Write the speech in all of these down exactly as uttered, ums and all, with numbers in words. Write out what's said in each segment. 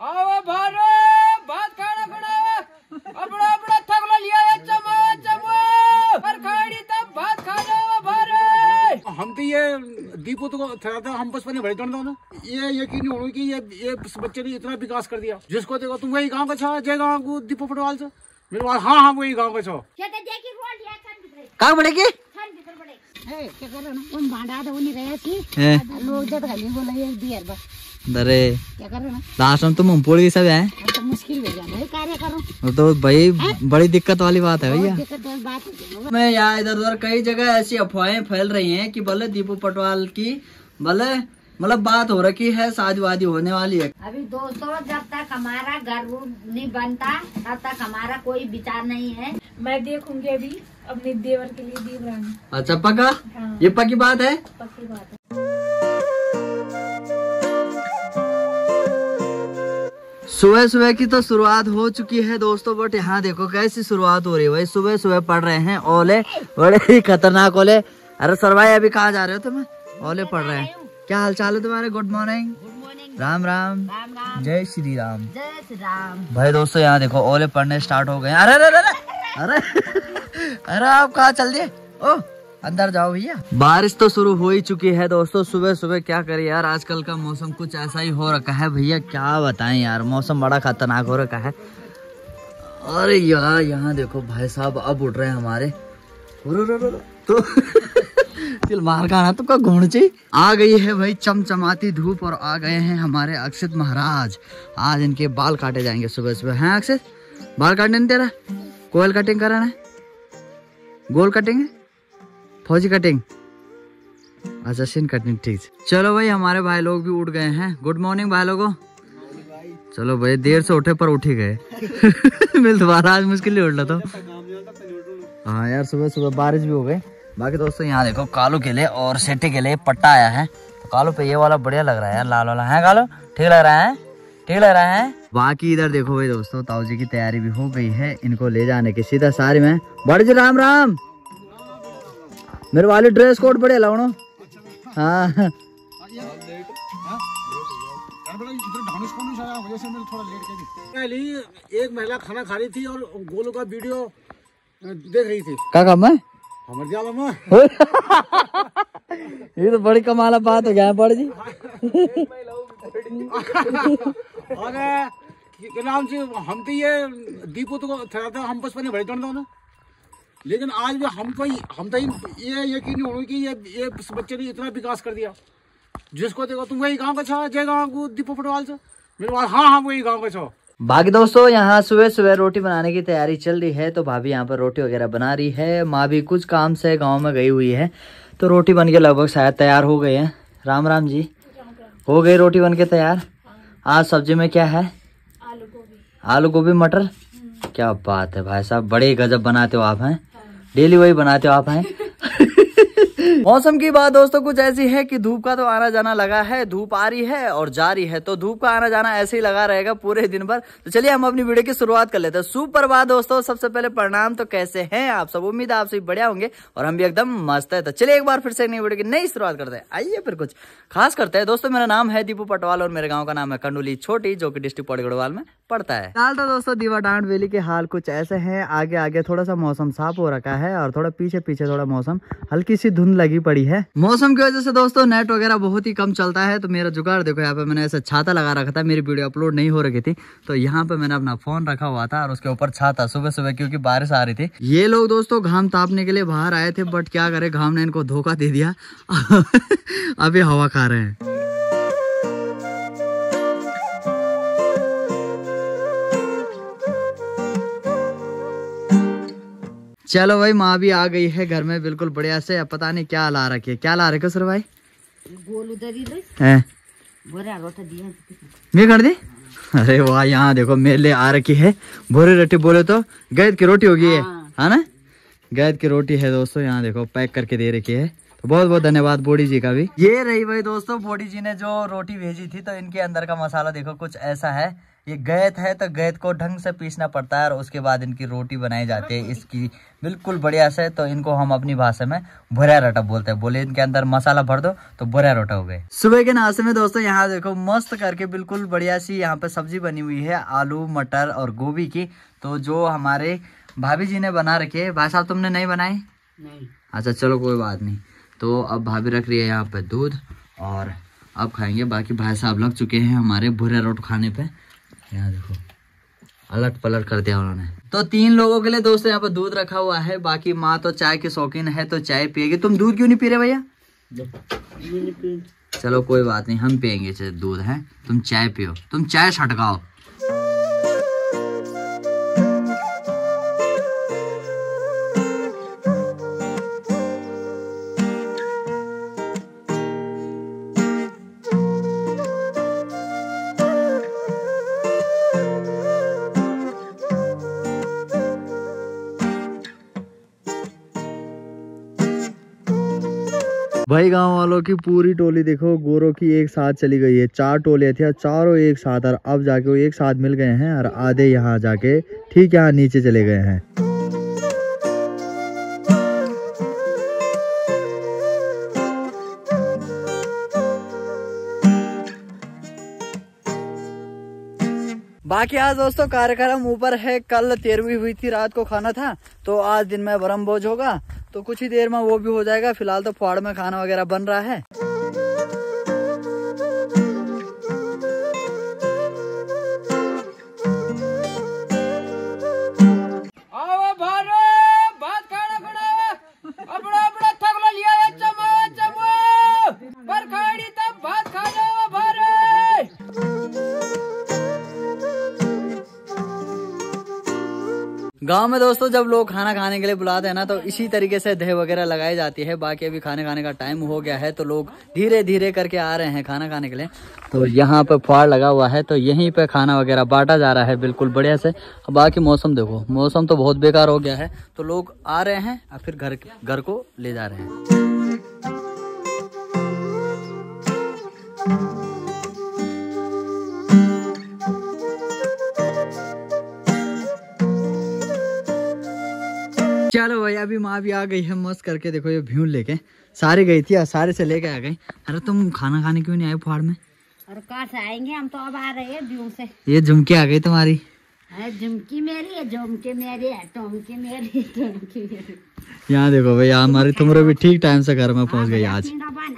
आओ भारो भात खाना खाना अपना अपना थगला लिया है चमो चमो पर खाड़ी तब भात खा जाओ भारो। हम तो ये दीपू तो थोड़ा था हम बचपन में बड़े करता ना ये यकीन नहीं होगा कि ये ये बच्चे ने इतना विकास कर दिया जिसको देखो तुम वही गांव का छा जय गांव को दीपू फुटबॉल से मेरे पास हाँ हाँ वही गांव का छो कहाँ बढ़ेगी क्या कर रहे हो ना उन भांडा तो नहीं रहे थी लोग जब खाली बोला ये बियर बस अरे क्या कर रहे हो ना लास्ट में तो मुंहपोड़ी सब है तो मुश्किल हो जाना है कार्य करो तो भाई बड़ी दिक्कत वाली बात है भैया। दिक्कत वाली बात है। मैं यहाँ इधर उधर कई जगह ऐसी अफवाहें फैल रही हैं कि भले दीपू पटवाल की भले मतलब बात हो रखी है शादी वादी होने वाली है। अभी दोस्तों जब तक हमारा घर नहीं बनता तब तक हमारा कोई विचार नहीं है। मैं देखूंगी अभी अपने देवर के लिए देवरानी। अच्छा पक्का? हाँ। ये पक्की बात है? पक्की बात है। सुबह सुबह की तो शुरुआत हो चुकी है दोस्तों, बट यहाँ देखो कैसी शुरुआत हो रही है भाई। सुबह सुबह पड़ रहे हैं ओले, बड़े ही खतरनाक ओले। अरे सर भाई अभी कहाँ जा रहे हो तुम? ओले पड़ रहे हैं। क्या हाल चाल है तुम्हारे? Good morning. राम राम, राम राम, जय श्री राम। जय श्री राम। भाई दोस्तों यहाँ देखो ओले पड़ने स्टार्ट हो गए। अरे अरे अरे अरे अरे आप कहाँ चल दिए? ओ अंदर जाओ भैया। बारिश तो शुरू हो ही चुकी है दोस्तों। सुबह सुबह क्या करें यार, आजकल का मौसम कुछ ऐसा ही हो रखा है भैया, क्या बताएं यार, मौसम बड़ा खतरनाक हो रखा है। अरे यार यहाँ देखो भाई साहब अब उठ रहे हैं हमारे तो तिल मार खाना तो का घूम चाहिए। आ गई है भाई चमचमाती धूप और आ गए हैं हमारे अक्षित महाराज। आज इनके बाल काटे जाएंगे सुबह सुबह। हैं अक्षित, बाल काटने नहीं तेरा? कोयल कटिंग कराना है, गोल कटिंग है, फौजी कटिंग, अच्छा सिन कटिंग, ठीक। चलो भाई हमारे भाई लोग भी उठ गए हैं। गुड मॉर्निंग भाई लोगों। चलो भाई देर से उठे पर उठ ही गए मिल दोबारा आज मुश्किल नहीं उठ रहा था। हाँ यार सुबह सुबह बारिश भी हो गई। बाकी दोस्तों यहाँ देखो कालू के लिए और सेटे के लिए पट्टा आया है। तो कालू पे ये वाला बढ़िया लग रहा है यार, लाल वाला है। कालू ठीक लग रहा है, ठीक लग रहा है। बाकी इधर देखो भाई दोस्तों ताऊ जी की तैयारी भी हो गई है इनको ले जाने की सीधा सारी में। बड़े जी राम राम, मेरे वाले ड्रेस कोड बढ़िया लगनो। हाँ एक महिला खाना खा रही थी और गोलू का वीडियो देख रही थी। क्या काम है हमारे जाल में ये तो बड़ी कमाल बात हो गया है बड़े जी। और क्या नाम से हम तो ये दीपू तो थोड़ा था हम बचपन में बड़े करता ना, लेकिन आज भी हम तो हम तो ये यकीन नहीं होगा कि ये ये बच्चे ने इतना विकास कर दिया जिसको देखो तुम वही गांव का छा जय गांव को दीपू फुटबॉल से मेरे पास हाँ हाँ वही गांव का छो। बाकी दोस्तों यहाँ सुबह सुबह रोटी बनाने की तैयारी चल रही है। तो भाभी यहाँ पर रोटी वगैरह बना रही है। माँ भी कुछ काम से गांव में गई हुई है तो रोटी बन के लगभग शायद तैयार हो गई है। राम राम जी, हो गई रोटी बन के तैयार। आज सब्जी में क्या है? आलू गोभी। आलू गोभी मटर, क्या बात है भाई साहब, बड़े गजब बनाते हो आप हैं। डेली वही बनाते हो आप हैं। मौसम की बात दोस्तों कुछ ऐसी है कि धूप का तो आना जाना लगा है, धूप आ रही है और जा रही है, तो धूप का आना जाना ऐसे ही लगा रहेगा पूरे दिन भर। तो चलिए हम अपनी वीडियो की शुरुआत कर लेते हैं। सुप्रभात दोस्तों, सबसे पहले प्रणाम। तो कैसे हैं आप सब? उम्मीद है आप सभी बढ़िया होंगे और हम भी एकदम मस्त है। तो चलिए एक बार फिर से नई वीडियो की नई शुरुआत करते हैं। आइए फिर कुछ खास करते हैं दोस्तों। मेरा नाम है दीपू पटवाल और मेरे गाँव का नाम है कंडोली छोटी, जो की डिस्ट्रिक्ट पौड़ी गढ़वाल में पड़ता है। फिलहाल तो दोस्तों दीवा डांड वैली के हाल कुछ ऐसे हैं। आगे आगे थोड़ा सा मौसम साफ हो रखा है और थोड़ा पीछे पीछे थोड़ा मौसम हल्की सी धुंध लगी पड़ी है। मौसम की वजह से दोस्तों नेट वगैरह बहुत ही कम चलता है। तो मेरा जुगाड़ देखो, यहाँ पे मैंने ऐसा छाता लगा रखा था, मेरी वीडियो अपलोड नहीं हो रही थी तो यहाँ पे मैंने अपना फोन रखा हुआ था और उसके ऊपर छाता सुबह सुबह क्योंकि बारिश आ रही थी। ये लोग दोस्तों घाम तापने के लिए बाहर आए थे, बट क्या करे घाम ने इनको धोखा दे दिया अभी हवा खा रहे हैं। चलो भाई माँ भी आ गई है घर में बिल्कुल बढ़िया से। अब पता नहीं क्या ला रखी है, क्या ला रखे सर भाई? मैं कर दी। अरे वाह, यहाँ देखो मेले आ रखी है भोरे रोटी, बोले तो गैद की रोटी होगी है है ना? गैद की रोटी है दोस्तों, यहाँ देखो पैक करके दे रखी है। तो बहुत बहुत धन्यवाद बोडी जी का भी। ये रही भाई दोस्तों बोडी जी ने जो रोटी भेजी थी। तो इनके अंदर का मसाला देखो कुछ ऐसा है। ये गैत है तो गैत को ढंग से पीसना पड़ता है और उसके बाद इनकी रोटी बनाई जाती है इसकी बिल्कुल बढ़िया से। तो इनको हम अपनी भाषा में भुरिया रोटा बोलते हैं। बोले इनके अंदर मसाला भर दो तो भुरिया रोटा हो गए। सुबह के नाश्ते में दोस्तों यहाँ देखो मस्त करके बिल्कुल बढ़िया सी यहाँ पे सब्जी बनी हुई है आलू मटर और गोभी की। तो जो हमारे भाभी जी ने बना रखी है। भाई साहब तुमने नहीं बनाई? नहीं। अच्छा चलो कोई बात नहीं। तो अब भाभी रख रही है यहाँ पे दूध और अब खाएंगे। बाकी भाई साहब लग चुके हैं हमारे भुरिया रोट खाने पे। यहाँ देखो अलट पलट कर दिया उन्होंने। तो तीन लोगों के लिए दोस्तों यहाँ पर दूध रखा हुआ है। बाकी माँ तो चाय की शौकीन है तो चाय पिएगी। तुम दूध क्यों नहीं पी रहे भैया? चलो कोई बात नहीं हम पियेंगे दूध है। तुम चाय पियो, तुम चाय छटकाओ। भाई गांव वालों की पूरी टोली देखो गोरों की एक साथ चली गई है। चार टोलियां थी चारों एक साथ और अब जाके वो एक साथ मिल गए हैं और आधे यहाँ जाके ठीक यहाँ नीचे चले गए हैं। बाकी आज दोस्तों कार्यक्रम ऊपर है। कल तेरहवीं हुई थी, रात को खाना था तो आज दिन में ब्रह्म भोज होगा तो कुछ ही देर में वो भी हो जाएगा। फिलहाल तो फाड़ में खाना वगैरह बन रहा है। आओ भारो भात खाना खाना अपना अपना थगला लिया है चमो चमो पर खाड़ी तब भात खा जाओ भारे। गांव में दोस्तों जब लोग खाना खाने के लिए बुलाते हैं ना तो इसी तरीके से दही वगैरह लगाई जाती है। बाकी अभी खाने खाने का टाइम हो गया है तो लोग धीरे धीरे करके आ रहे हैं खाना खाने के लिए। तो यहाँ पे फाड़ लगा हुआ है तो यहीं पे खाना वगैरह बांटा जा रहा है बिल्कुल बढ़िया से। बाकी मौसम देखो, मौसम तो बहुत बेकार हो गया है तो लोग आ रहे हैं और फिर घर घर को ले जा रहे हैं। चलो भाई अभी माँ भी आ गई है मस्त करके। देखो ये भ्यून लेके सारे गई थी, सारे से लेके आ गई। अरे तुम खाना खाने क्यों नहीं आए फाड़ में? और कहाँ से आएंगे हम तो अब आ रहे हैं व्यू से। ये झुमकी आ गई तुम्हारी। है झुमकी मेरी है, झुमके मेरी है, टोमके मेरी, टोमके मेरी। यहाँ देखो भाई हमारी तुमरे भी ठीक टाइम से घर में पहुँच गई आज।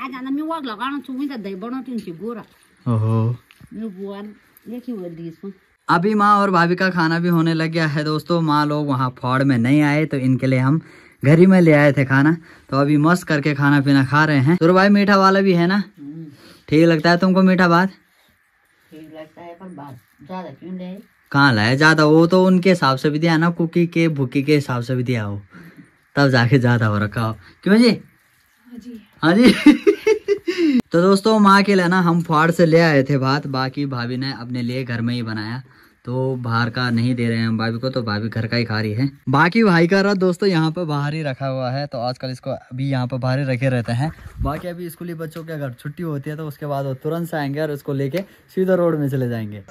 ओहो अभी माँ और भाभी का खाना भी होने लग गया है दोस्तों। माँ लोग वहाँ फाड़ में नहीं आए तो इनके लिए हम घर ही में ले आए थे खाना। तो अभी मस्त करके खाना पीना खा रहे हैं। तो भाई मीठा वाला भी है ना? ठीक लगता है तुमको मीठा बात? ठीक लगता है पर बात ज्यादा क्यों ले? कहाँ लाए ज्यादा? वो तो उनके हिसाब से भी दिया ना, कुकी के भूकी के हिसाब से भी दिया हो तब जाके ज्यादा हो रखा हो। क्यों जी? हाँ जी तो दोस्तों माँ के लिए ना हम फाड़ से ले आए थे भात। बाकी भाभी ने अपने लिए घर में ही बनाया तो बाहर का नहीं दे रहे हैं हम भाभी को, तो भाभी घर का ही खा रही है। बाकी भाई का रथ दोस्तों यहाँ पे बाहर ही रखा हुआ है तो आजकल इसको अभी यहाँ पे बाहर ही रखे रहते हैं। बाकी अभी स्कूली बच्चों के अगर छुट्टी होती है तो उसके बाद वो तुरंत से आएंगे और उसको लेके सीधा रोड में चले जाएंगे।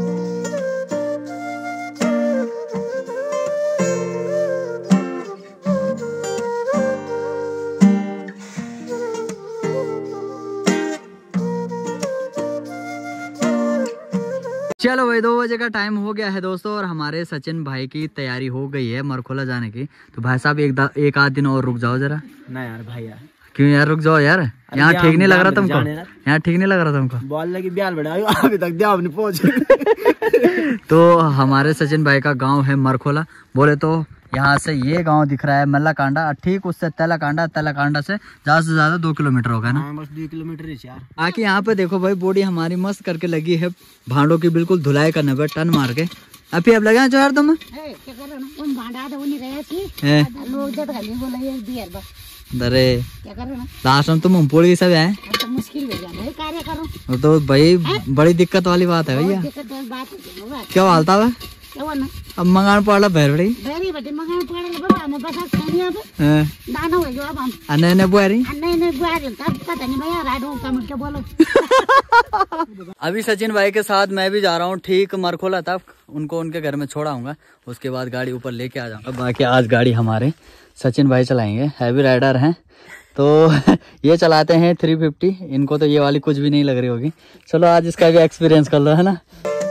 चलो भाई दो बजे का टाइम हो गया है दोस्तों और हमारे सचिन भाई की तैयारी हो गई है मरखोला जाने की। तो भाई साहब एक एक आध दिन और रुक जाओ जरा। ना यार भाई यार क्यों यार रुक जाओ यार, यहाँ ठीक नहीं लग रहा तुमको? यहाँ ठीक नहीं लग रहा तुमको? बोल लगी ब्याल बढ़ा अभी तक ध्यान नहीं पहुंचे। तो हमारे सचिन भाई का गांव है मरखोला। बोले तो यहाँ से ये गांव दिख रहा है मल्ला कांडा, ठीक उससे तला कांडा, तला कांडा से ज्यादा से ज्यादा दो किलोमीटर होगा ना? बस दो किलोमीटर ही यार। आके यहाँ पे देखो भाई बॉडी हमारी मस्त करके लगी है भांडों की बिल्कुल धुलाई करने पे टन मार के। अभी अब लगा जो यार तुम क्या कर रहे हो ना? भांडा तो नहीं रहे थे लोग जब खाली बोला ये दियर बस। अरे क्या कर रहे हो ना? लास्ट में तुम पोड़ी की सब है तो मुश्किल हो जाए कार्य करो। वो तो भाई बड़ी दिक्कत वाली बात है भैया। दिक्कत बात है क्या हालता है? क्या हुआ ना अब मंगान पड़ा भैर बड़ी बेरी बेटी मंगान पड़ा ले बाबा हम बस खानी अब हैं दाना हो जो अब हम अने ने बुआरी नहीं नहीं बुआरी तब पता नहीं भैया राडो का मुझे बोलो। अभी सचिन भाई के साथ मैं भी जा रहा हूँ ठीक मरखोला तक, उनको उनके घर में छोड़ाऊंगा, उसके बाद गाड़ी ऊपर लेके आ जाऊंगा। बाकी आज गाड़ी हमारे सचिन भाई चलाएंगे, हैवी राइडर हैं तो ये चलाते हैं थ्री फिफ्टी, इनको तो ये वाली कुछ भी नहीं लग रही होगी। चलो आज इसका भी एक्सपीरियंस कर लो, है ना।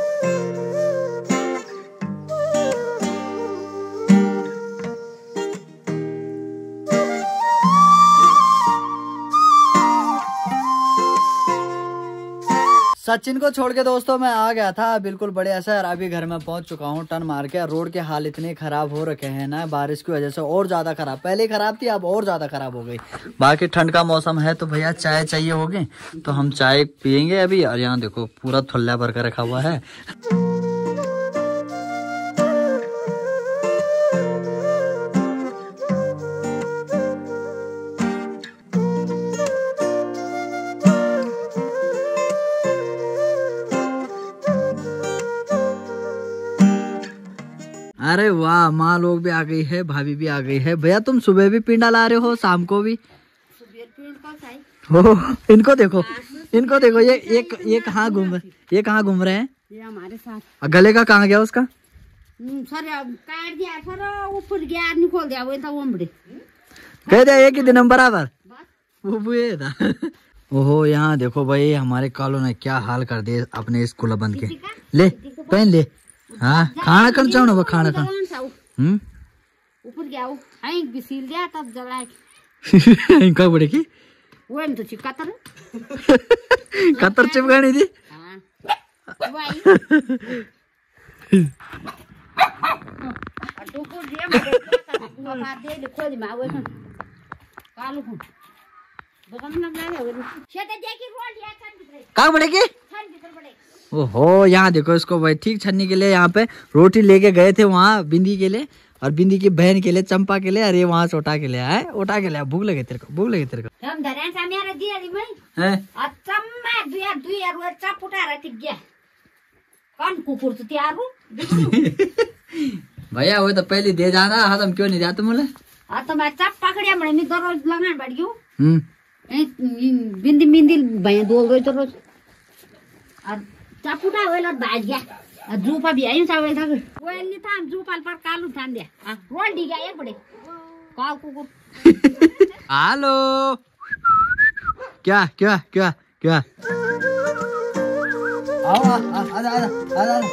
सचिन को छोड़ के दोस्तों मैं आ गया था बिल्कुल बढ़िया से, और अभी घर में पहुंच चुका हूं टर्न मार के। रोड के हाल इतने खराब हो रखे हैं ना बारिश की वजह से, और ज्यादा खराब, पहले खराब थी अब और ज्यादा खराब हो गई। बाकी ठंड का मौसम है तो भैया चाय चाहिए होगी तो हम चाय पियेंगे अभी। और यहाँ देखो पूरा थुल्ला भर कर रखा हुआ है। अरे वाह, माँ लोग भी आ गई है, भाभी भी आ गई है। भैया तुम सुबह भी पिंडा ला रहे हो, शाम को भी? हो इनको देखो, इनको देखो, ये एक ये कहाँ घूम ये कहाँ घूम रहे हैं? ये हमारे साथ। और गले का कहाँ गया उसका? सर काट दिया सर, ऊपर गया नहीं खोल दिया वो था उमड़े। कह दिया एक ही दिन हम बराबर वो ये था। ओहो यहाँ देखो भाई हमारे कालों ने क्या हाल कर दिए अपने स्कूल बंद के। ले पहन ले। हाँ खाना कर चाहो ना वो खाना खा। हम्म ऊपर गया वो आई भी सील दिया तब जलाए। इनका बड़े की वो तो चिकतर कतर चिपकानी थी। हां भाई टोको दिया मैं बात दे खोज में आवे कालू को बगल में लगा है वो शेते देखी रोल दिया छन का बड़े की छन भीतर बड़े। ओहो यहाँ देखो इसको भाई ठीक छन्नी के लिए यहाँ पे रोटी लेके गए थे वहाँ बिंदी के लिए, और बिंदी की बहन के लिए, चंपा के लिए, अरे वहाँ से उठा के ले आए, उठा के ले आए। भूख लगे तेरे को, भूख लगे तेरे को। हम धरन सामने आ दिया दी मैं हैं अचम्मा दुया दुया रो चप उठा रहा टिक गया कौन कुकुर तो तैयार हूं भैया वो तो पहले दे जाना, हाँ तुम क्यों नहीं जाते बोले? हां तो मैं चप पकड़िया मैं नहीं दररोज लगान बैठ गयो। हम्म बिंदी बिंदी भैया दो गई तो रोज और चप उठा वेला भाज गया जूपा भी आयो चावे था वेल नहीं था जूपाल पर कालू थान दिया हां रोल दी गया एक बड़े काल कुकुर। हेलो क्या क्या क्या क्या आओ आ आ आ आ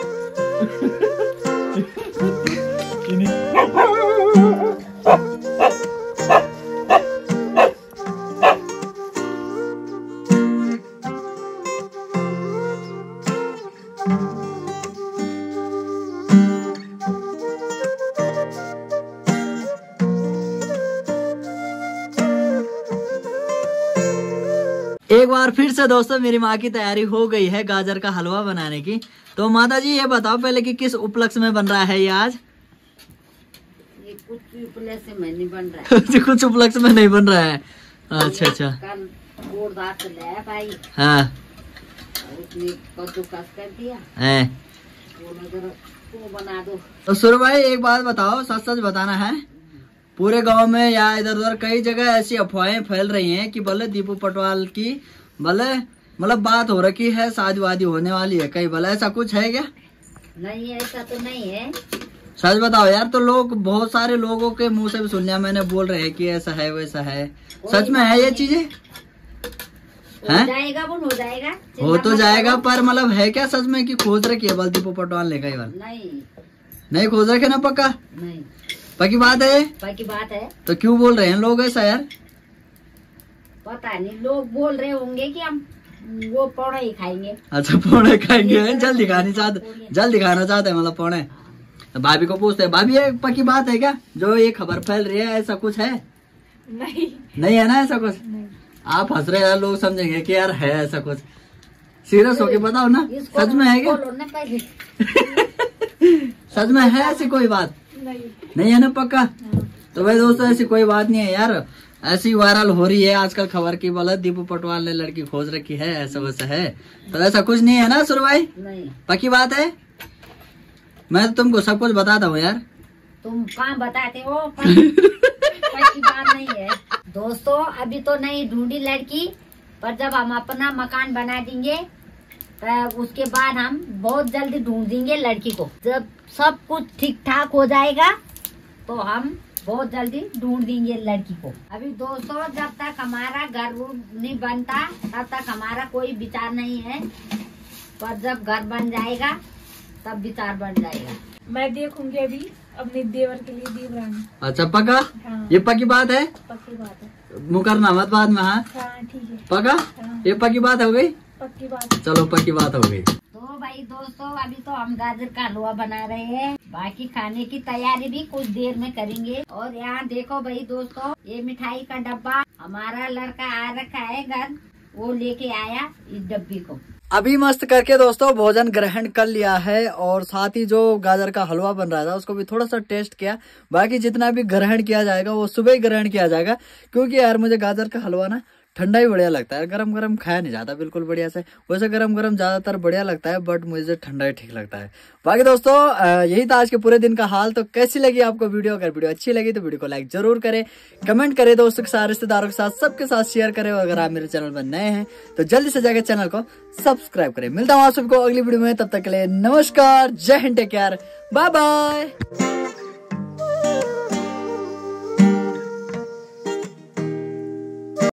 एक बार फिर से दोस्तों मेरी माँ की तैयारी हो गई है गाजर का हलवा बनाने की। तो माता जी ये बताओ पहले कि किस उपलक्ष्य में बन रहा है ये आज? ये कुछ उपलक्ष्य में नहीं बन रहा है। कुछ उपलक्ष्य में नहीं बन रहा है। अच्छा अच्छा कल गोड़ दांत ले भाई हाँ उसने कद्दूकस कर दिया है। वो नजर को बना दो। तो सुर भाई एक बात बताओ, सच सच बताना है, पूरे गांव में या इधर उधर कई जगह ऐसी अफवाहें फैल रही हैं कि भले दीपू पटवाल की भले मतलब बात हो रखी है, शादी वादी होने वाली है कहीं, भले ऐसा कुछ है क्या? नहीं ऐसा तो नहीं है। सच बताओ यार। तो लोग बहुत सारे लोगों के मुंह से भी सुन लिया मैंने, बोल रहे हैं कि ऐसा है वैसा है। सच में है ये चीजें? हो जाएगा वो हो जाएगा हो तो जाएगा, पर मतलब है क्या सच में कि खोज रखी है बल दीपू पटवाल ने? कई बार नहीं नहीं खोज रखे ना? पक्का नहीं पक्की बात है? बाकी बात है। तो क्यों बोल रहे हैं लोग ऐसा यार? पता नहीं, लोग बोल रहे होंगे कि हम वो पौड़े ही खाएंगे। अच्छा पौड़े खाएंगे, जल्द दिखानी चाहते, जल्द दिखाना चाहते हैं मतलब पौड़े। तो भाभी को पूछते हैं, भाभी ये पक्की बात है क्या जो ये खबर फैल रही है? ऐसा कुछ है? नहीं नहीं है ना ऐसा कुछ? आप हंस रहे यार, लोग समझेंगे कि यार है ऐसा कुछ। सीरियस होके बताओ ना, सच में है क्या? सच में है ऐसी कोई बात? नहीं नहीं है ना पक्का? तो भाई दोस्तों ऐसी कोई बात नहीं है यार, ऐसी वायरल हो रही है आजकल खबर की, बोला दीपू पटवाल ने लड़की खोज रखी है ऐसा वैसा है। तो ऐसा कुछ नहीं है ना सुर भाई? नहीं पक्की बात है? मैं तो तुमको सब कुछ बताता हूँ यार। तुम कहाँ बताते हो, पर की बात नहीं है। दोस्तों अभी तो नहीं ढूंढी लड़की, पर जब हम अपना मकान बना देंगे तो उसके बाद हम बहुत जल्दी ढूंढ देंगे लड़की को। जब सब कुछ ठीक ठाक हो जाएगा तो हम बहुत जल्दी ढूंढ देंगे लड़की को। अभी दोस्तों जब तक हमारा घर नहीं बनता तब तक हमारा कोई विचार नहीं है, पर जब घर बन जाएगा तब विचार बन जाएगा। मैं देखूंगी अभी अपने देवर के लिए देवरानी। अच्छा पक्का? हाँ। ये पक्की बात है? पक्की बात है। मुकरना मत बाद में। हाँ हाँ ठीक है। पक्का? हाँ। ये पक्की बात हो गई? पक्की बात है। चलो पक्की बात हो गई। तो भाई दोस्तों अभी तो हम गाजर का हलवा बना रहे हैं, बाकी खाने की तैयारी भी कुछ देर में करेंगे। और यहाँ देखो भाई दोस्तों, ये मिठाई का डब्बा हमारा लड़का आ रखा है घर, वो लेके आया इस डब्बी को। अभी मस्त करके दोस्तों भोजन ग्रहण कर लिया है और साथ ही जो गाजर का हलवा बन रहा था उसको भी थोड़ा सा टेस्ट किया। बाकी जितना भी ग्रहण किया जाएगा वो सुबह ही ग्रहण किया जाएगा, क्योंकि यार मुझे गाजर का हलवा ना ठंडा ही बढ़िया लगता है, गरम गरम खाया नहीं जाता बिल्कुल बढ़िया से। वैसे गरम गरम ज्यादातर बढ़िया लगता है, बट मुझे ठंडा ही ठीक लगता है। बाकी दोस्तों यही था आज के पूरे दिन का हाल। तो कैसी लगी आपको वीडियो? अगर वीडियो अच्छी लगी तो वीडियो को लाइक जरूर करें, कमेंट करें, दोस्तों के साथ, रिश्तेदारों के साथ, सबके साथ शेयर करें। अगर आप मेरे चैनल पर नए हैं तो जल्दी से जाकर चैनल को सब्सक्राइब करें। मिलता हूँ आप सबको अगली वीडियो में, तब तक के लिए नमस्कार, जय Hind, take care, bye bye.